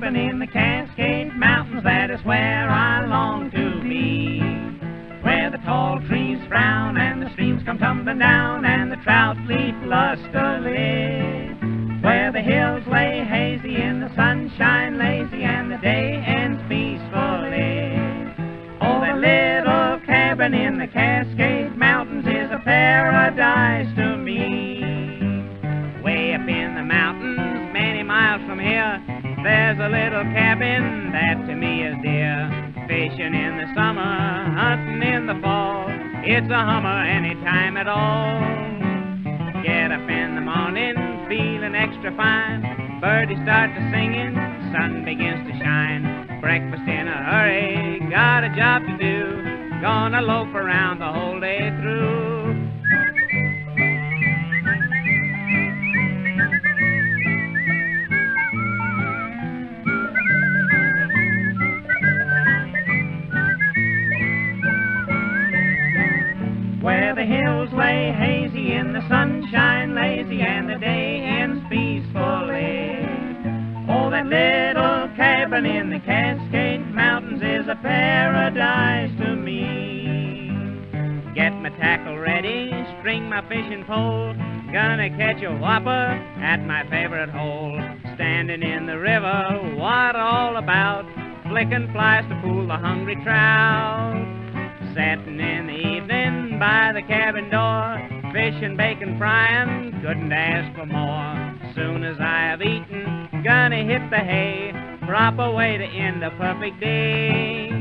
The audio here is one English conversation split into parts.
cabin in the Cascade Mountains, that is where I long to be. Where the tall trees frown and the streams come tumbling down and the trout leap lustily. Where the hills lay hazy in the sunshine lazy and the day ends peacefully. Oh, that little cabin in the Cascade Mountains is a paradise to me. Way up in the mountains, many miles from here, there's a little cabin that to me is dear. Fishing in the summer, hunting in the fall, it's a hummer any time at all. Get up in the morning, feeling extra fine, birdies start to singing, sun begins to shine. Breakfast in a hurry, got a job to do, gonna loaf around the whole day through. Where the hills lay hazy in the sunshine lazy and the day ends peacefully. Oh, that little cabin in the Cascade Mountains is a paradise to me. Get my tackle ready, string my fishing pole, gonna catch a whopper at my favorite hole. Standing in the river, water all about, flicking flies to fool the hungry trout. Setting in the evening by the cabin door, fish and bacon frying, couldn't ask for more. Soon as I have eaten, gonna hit the hay, prop away to end a perfect day.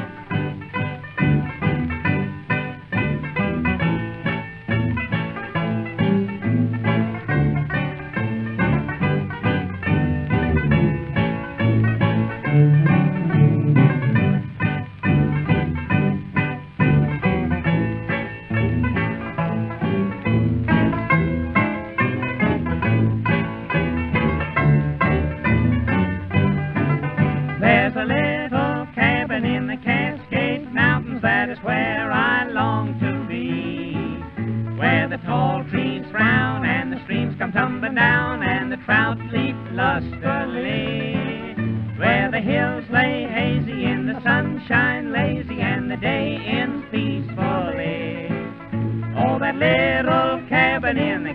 There's a little cabin in the Cascade Mountains, that is where I long to be. Where the tall trees frown and the streams come tumbling down and the trout leap lustily. Where the hills lay hazy in the sunshine lazy and the day ends peacefully. Oh, that little cabin in the